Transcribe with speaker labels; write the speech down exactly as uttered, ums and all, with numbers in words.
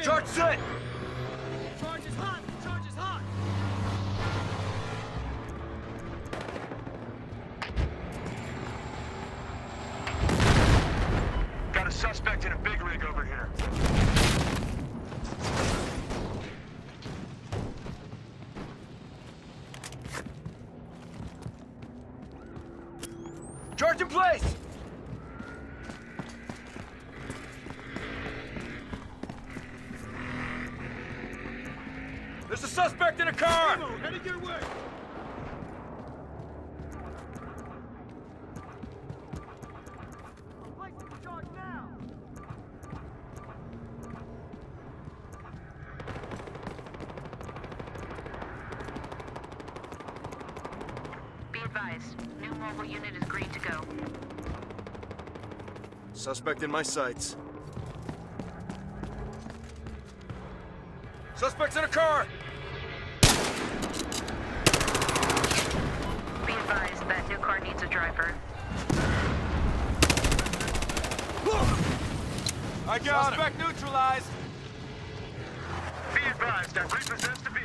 Speaker 1: Charge set!
Speaker 2: Charge is hot! Charge is hot!
Speaker 1: Got a suspect in a big rig over here. Charge in place! There's a suspect in a car!
Speaker 2: Ammo, headed your way! Replacing the charge now!
Speaker 3: Be advised, new mobile unit is green to go.
Speaker 1: Suspect in my sights. Suspect's in a car!
Speaker 3: Be advised, that new car needs a driver.
Speaker 1: I got Suspect him. Neutralized! Be advised, I've repossessed a